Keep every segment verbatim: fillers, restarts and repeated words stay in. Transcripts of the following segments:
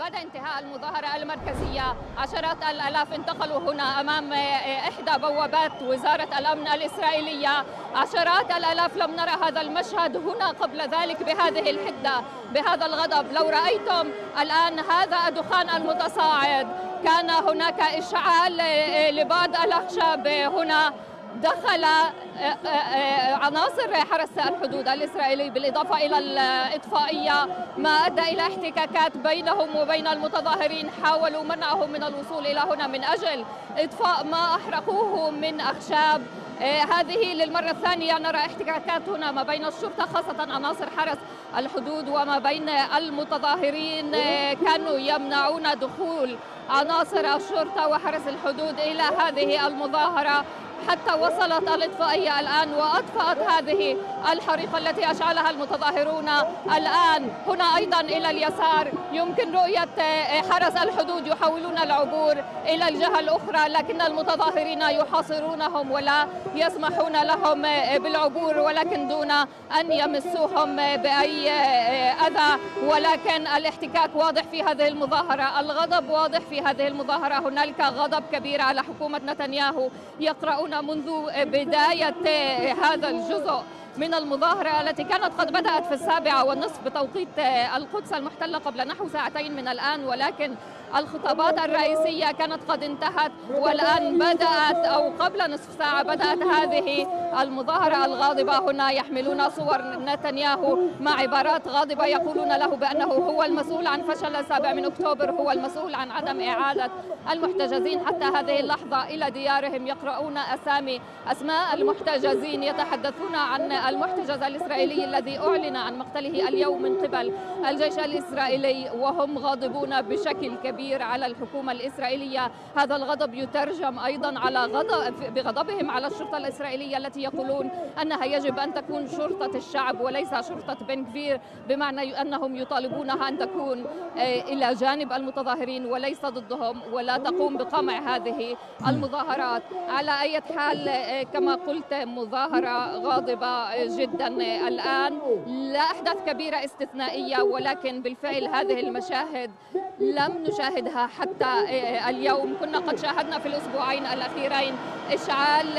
بعد انتهاء المظاهرة المركزية عشرات الآلاف انتقلوا هنا أمام إحدى بوابات وزارة الأمن الإسرائيلية. عشرات الآلاف لم نرى هذا المشهد هنا قبل ذلك بهذه الحدة، بهذا الغضب. لو رأيتم الآن هذا الدخان المتصاعد، كان هناك إشعال لبعض الأخشاب هنا. دخل عناصر حرس الحدود الإسرائيلي بالإضافة إلى الإطفائية، ما أدى إلى احتكاكات بينهم وبين المتظاهرين. حاولوا منعهم من الوصول إلى هنا من أجل إطفاء ما أحرقوه من أخشاب. هذه للمرة الثانية نرى احتكاكات هنا ما بين الشرطة، خاصة عناصر حرس الحدود، وما بين المتظاهرين. كانوا يمنعون دخول عناصر الشرطة وحرس الحدود إلى هذه المظاهرة، حتى وصلت الإطفائية الآن وأطفأت هذه الحريقة التي أشعلها المتظاهرون. الآن هنا أيضا إلى اليسار يمكن رؤية حرس الحدود يحاولون العبور إلى الجهة الأخرى، لكن المتظاهرين يحاصرونهم ولا يسمحون لهم بالعبور، ولكن دون أن يمسوهم بأي أذى. ولكن الاحتكاك واضح في هذه المظاهرة، الغضب واضح في هذه المظاهرة. هنالك غضب كبير على حكومة نتنياهو. يقرؤون منذ بداية هذا الجزء من المظاهرة التي كانت قد بدأت في السابعة والنصف بتوقيت القدس المحتلة قبل نحو ساعتين من الآن، ولكن الخطابات الرئيسية كانت قد انتهت، والآن بدأت أو قبل نصف ساعة بدأت هذه المظاهرة الغاضبة. هنا يحملون صور نتنياهو مع عبارات غاضبة، يقولون له بأنه هو المسؤول عن فشل السابع من أكتوبر، هو المسؤول عن عدم إعادة المحتجزين حتى هذه اللحظة إلى ديارهم. يقرؤون أسامي أسماء المحتجزين، يتحدثون عن المحتجز الإسرائيلي الذي أعلن عن مقتله اليوم من قبل الجيش الإسرائيلي، وهم غاضبون بشكل كبير على الحكومة الإسرائيلية. هذا الغضب يترجم أيضا على غضب بغضبهم على الشرطة الإسرائيلية التي يقولون أنها يجب أن تكون شرطة الشعب وليس شرطة بن غفير، بمعنى أنهم يطالبونها أن تكون إلى جانب المتظاهرين وليس ضدهم، ولا تقوم بقمع هذه المظاهرات. على أي حال كما قلت مظاهرة غاضبة جدا الآن، لا أحداث كبيرة استثنائية، ولكن بالفعل هذه المشاهد لم نشاهدها حتى اليوم. كنا قد شاهدنا في الأسبوعين الأخيرين إشعال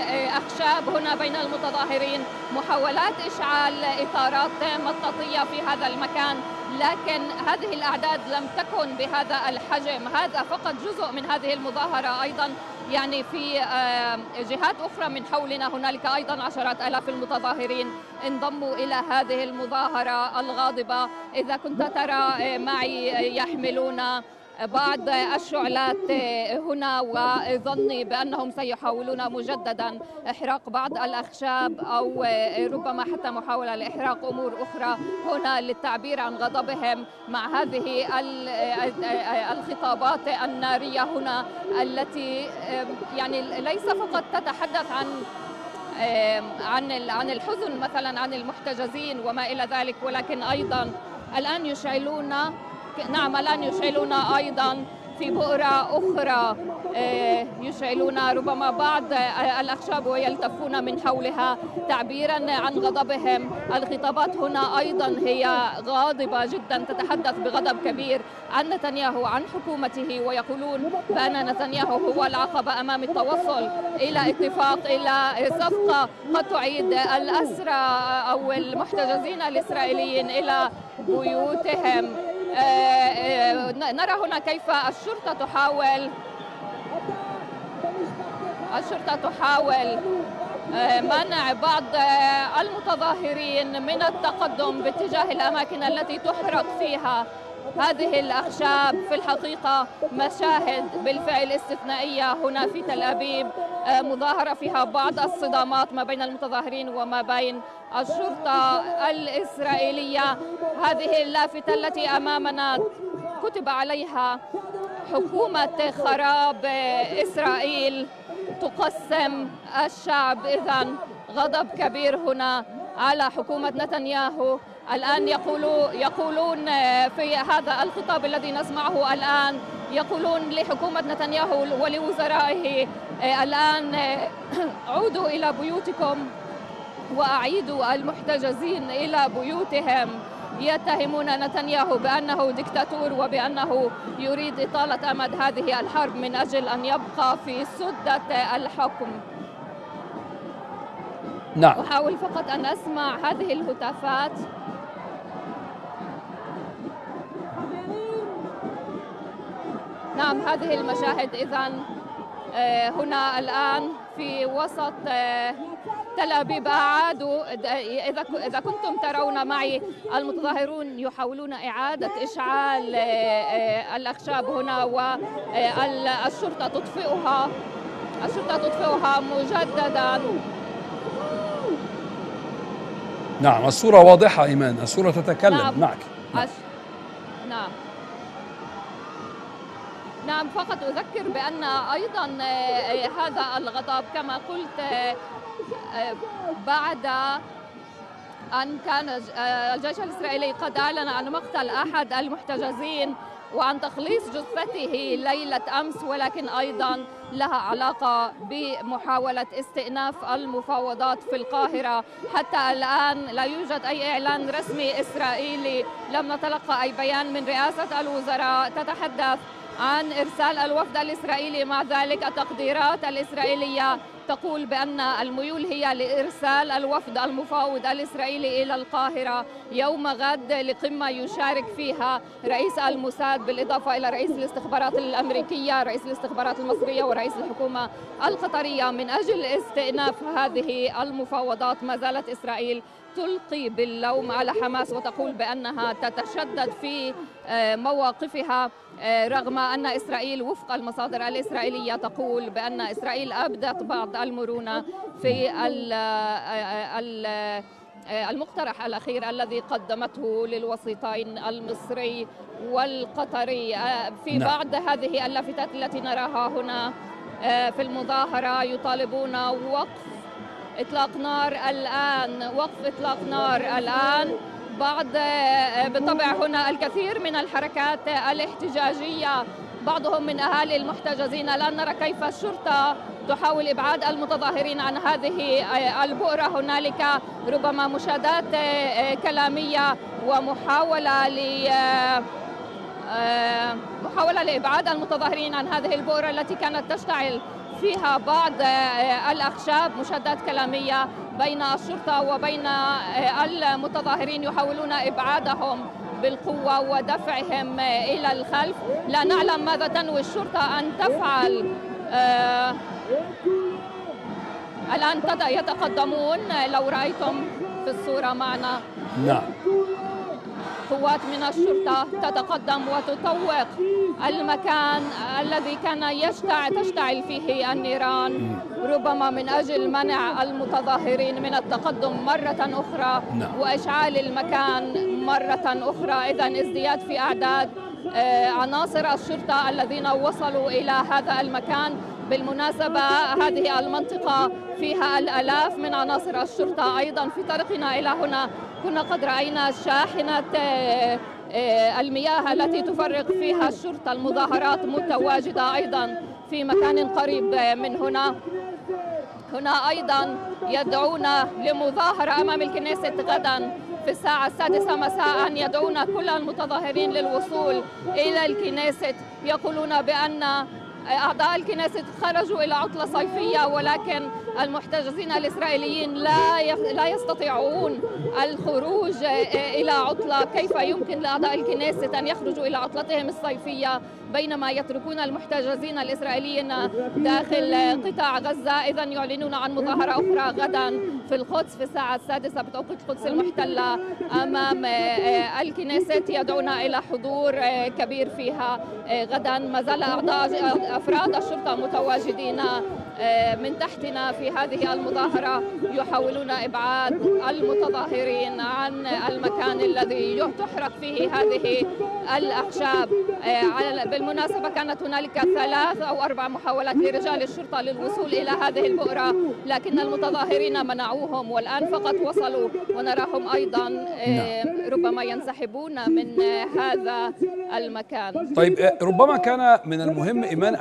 أخشاب هنا بين المتظاهرين، محاولات إشعال إطارات مطاطية في هذا المكان، لكن هذه الأعداد لم تكن بهذا الحجم. هذا فقط جزء من هذه المظاهرة. أيضا يعني في جهات أخرى من حولنا هنالك أيضا عشرات آلاف المتظاهرين انضموا إلى هذه المظاهرة الغاضبة. إذا كنت ترى معي يحملون بعض الشعلات هنا، وظني بأنهم سيحاولون مجددا إحراق بعض الأخشاب أو ربما حتى محاولة لإحراق أمور أخرى هنا للتعبير عن غضبهم مع هذه الخطابات النارية هنا، التي يعني ليس فقط تتحدث عن عن عن الحزن مثلا عن المحتجزين وما إلى ذلك، ولكن أيضا الآن يشعلون نعم الآن يشعلون أيضا في بؤرة أخرى، يشعلون ربما بعض الأخشاب ويلتفون من حولها تعبيرا عن غضبهم. الخطابات هنا أيضا هي غاضبة جدا، تتحدث بغضب كبير عن نتنياهو، عن حكومته، ويقولون بأن نتنياهو هو العقبة أمام التوصل إلى اتفاق، إلى صفقة قد تعيد الأسرى أو المحتجزين الإسرائيليين إلى بيوتهم. نرى هنا كيف الشرطة تحاول الشرطة تحاول منع بعض المتظاهرين من التقدم باتجاه الأماكن التي تحرق فيها هذه الأخشاب. في الحقيقة مشاهد بالفعل استثنائية هنا في تل أبيب، مظاهرة فيها بعض الصدامات ما بين المتظاهرين وما بين الشرطة الإسرائيلية. هذه اللافتة التي أمامنا كتب عليها حكومة خراب إسرائيل تقسم الشعب. إذن غضب كبير هنا على حكومة نتنياهو. الآن يقولوا يقولون في هذا الخطاب الذي نسمعه الآن، يقولون لحكومة نتنياهو ولوزرائه الآن عودوا إلى بيوتكم وأعيدوا المحتجزين إلى بيوتهم. يتهمون نتنياهو بأنه ديكتاتور وبأنه يريد إطالة أمد هذه الحرب من أجل أن يبقى في سدة الحكم. نعم. أحاول فقط أن أسمع هذه الهتافات. نعم، هذه المشاهد إذن هنا الآن في وسط تل أبيب. أعادوا، إذا إذا كنتم ترون معي، المتظاهرون يحاولون إعادة إشعال الأخشاب هنا، والشرطة تطفئها الشرطة تطفئها مجددا. نعم، الصورة واضحة إيمان، الصورة تتكلم. نعم. معك. نعم. نعم نعم فقط أذكر بأن أيضا هذا الغضب كما قلت بعد أن كان الجيش الإسرائيلي قد أعلن عن مقتل أحد المحتجزين وعن تخليص جثته ليلة أمس، ولكن أيضا لها علاقة بمحاولة استئناف المفاوضات في القاهرة. حتى الآن لا يوجد أي إعلان رسمي إسرائيلي، لم نتلقى أي بيان من رئاسة الوزراء تتحدث عن إرسال الوفد الإسرائيلي. مع ذلك التقديرات الإسرائيلية تقول بأن الميول هي لإرسال الوفد المفاوض الإسرائيلي إلى القاهرة يوم غد لقمة يشارك فيها رئيس الموساد بالإضافة إلى رئيس الاستخبارات الأمريكية، رئيس الاستخبارات المصرية، ورئيس الحكومة القطرية من أجل استئناف هذه المفاوضات. ما زالت إسرائيل تلقي باللوم على حماس وتقول بأنها تتشدد في مواقفها، رغم أن إسرائيل وفق المصادر الإسرائيلية تقول بأن إسرائيل أبدت بعض المرونة في المقترح الأخير الذي قدمته للوسيطين المصري والقطري. في بعض هذه اللافتات التي نراها هنا في المظاهرة يطالبون وقف إطلاق نار الآن، وقف إطلاق نار الآن. بعض بالطبع هنا الكثير من الحركات الاحتجاجية، بعضهم من أهالي المحتجزين. الآن نرى كيف الشرطة تحاول إبعاد المتظاهرين عن هذه البؤرة. هنالك ربما مشادات كلامية ومحاولة ل محاولة لإبعاد المتظاهرين عن هذه البؤرة التي كانت تشتعل فيها بعض الأخشاب. مشادات كلامية بين الشرطة وبين المتظاهرين يحاولون إبعادهم بالقوة ودفعهم إلى الخلف. لا نعلم ماذا تنوي الشرطة أن تفعل. آه الآن يتقدمون، لو رأيتم في الصورة معنا. نعم. قوات من الشرطة تتقدم وتطوق المكان الذي كان يشتع تشتعل فيه النيران، ربما من أجل منع المتظاهرين من التقدم مرة أخرى وإشعال المكان مرة أخرى. إذن ازدياد في أعداد عناصر الشرطة الذين وصلوا إلى هذا المكان. بالمناسبة هذه المنطقة فيها الآلاف من عناصر الشرطة. أيضا في طريقنا إلى هنا كنا قد رأينا شاحنة المياه التي تفرغ فيها الشرطة المظاهرات متواجدة أيضا في مكان قريب من هنا. هنا أيضا يدعون لمظاهرة أمام الكنيسة غدا في الساعة السادسة مساء، يدعون كل المتظاهرين للوصول إلى الكنيسة. يقولون بأن أعضاء الكنيسة خرجوا إلى عطلة صيفية، ولكن المحتجزين الإسرائيليين لا لا يستطيعون الخروج إلى عطلة. كيف يمكن لأعضاء الكنيسة أن يخرجوا إلى عطلتهم الصيفية بينما يتركون المحتجزين الإسرائيليين داخل قطاع غزة؟ إذا يعلنون عن مظاهرة أخرى غدا في القدس في الساعة السادسة بتوقيت القدس المحتلة أمام الكنيسة. يدعون إلى حضور كبير فيها غدا. ما زال أعضاء أفراد الشرطة متواجدين من تحتنا في هذه المظاهرة يحاولون إبعاد المتظاهرين عن المكان الذي تحرق فيه هذه الأخشاب. بالمناسبة كانت هنالك ثلاث أو أربع محاولات لرجال الشرطة للوصول إلى هذه البؤرة، لكن المتظاهرين منعوهم، والآن فقط وصلوا ونراهم أيضا ربما ينسحبون من هذا المكان. طيب ربما كان من المهم إيمان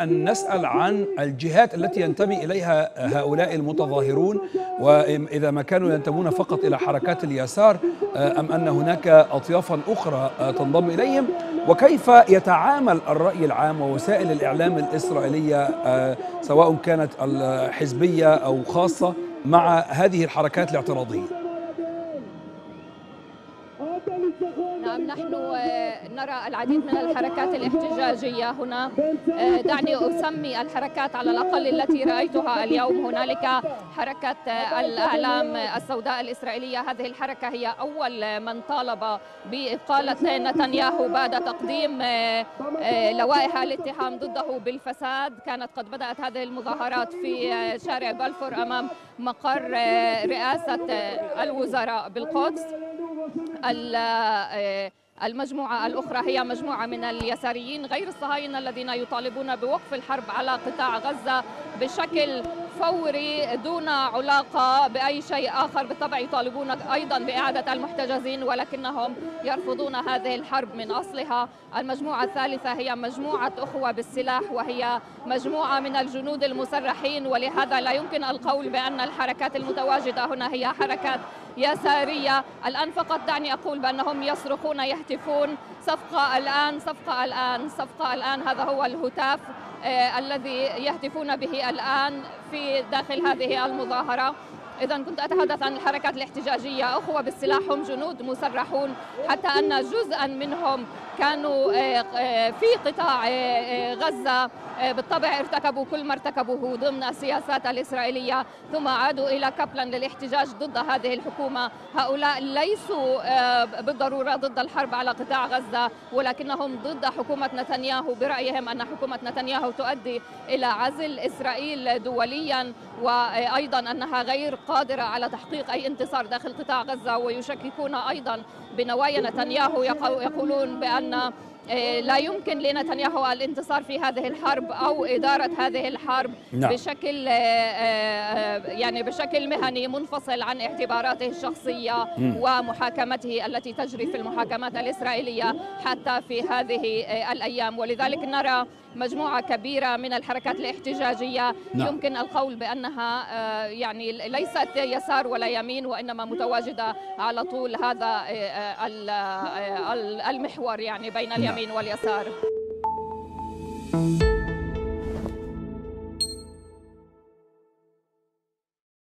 علينا أن نسأل عن الجهات التي ينتمي إليها هؤلاء المتظاهرون، وإذا ما كانوا ينتمون فقط إلى حركات اليسار أم أن هناك أطيافا أخرى تنضم إليهم، وكيف يتعامل الرأي العام ووسائل الإعلام الإسرائيلية سواء كانت حزبية أو خاصة مع هذه الحركات الاعتراضية. نعم، نحن نرى العديد من الحركات الاحتجاجية هنا. دعني أسمي الحركات على الأقل التي رأيتها اليوم. هنالك حركة الأعلام السوداء الإسرائيلية، هذه الحركة هي أول من طالب بإقالة نتنياهو بعد تقديم لوائح الاتهام ضده بالفساد. كانت قد بدأت هذه المظاهرات في شارع بلفور أمام مقر رئاسة الوزراء بالقدس. المجموعة الأخرى هي مجموعة من اليساريين غير الصهاينة الذين يطالبون بوقف الحرب على قطاع غزة بشكل فوري دون علاقة بأي شيء آخر. بالطبع يطالبون أيضا بإعادة المحتجزين، ولكنهم يرفضون هذه الحرب من أصلها. المجموعة الثالثة هي مجموعة أخوة بالسلاح، وهي مجموعة من الجنود المسرحين، ولهذا لا يمكن القول بأن الحركات المتواجدة هنا هي حركات يسارية. الآن فقط دعني أقول بأنهم يصرخون يهتفون صفقة الآن، صفقة الآن، صفقة الآن. هذا هو الهتاف آه الذي يهتفون به الآن في داخل هذه المظاهرة. إذا كنت أتحدث عن الحركات الاحتجاجية، أخوة بالسلاح هم جنود مسرحون، حتى أن جزءا منهم كانوا في قطاع غزة بالطبع ارتكبوا كل ما ارتكبوه ضمن السياسات الإسرائيلية، ثم عادوا إلى كابلان للاحتجاج ضد هذه الحكومة. هؤلاء ليسوا بالضرورة ضد الحرب على قطاع غزة، ولكنهم ضد حكومة نتنياهو، برأيهم أن حكومة نتنياهو تؤدي إلى عزل إسرائيل دوليا، وأيضا أنها غير قادرة على تحقيق أي انتصار داخل قطاع غزة. ويشككون أيضا بنوايا نتنياهو، يقولون بأن لا يمكن لنتنياهو الانتصار في هذه الحرب أو إدارة هذه الحرب نعم. بشكل يعني بشكل مهني منفصل عن اعتباراته الشخصية م. ومحاكمته التي تجري في المحاكمات الإسرائيلية حتى في هذه الأيام. ولذلك نرى مجموعة كبيرة من الحركات الاحتجاجية نعم. يمكن القول بأنها يعني ليست يسار ولا يمين، وإنما متواجدة على طول هذا المحور يعني بين اليمين نعم. واليسار.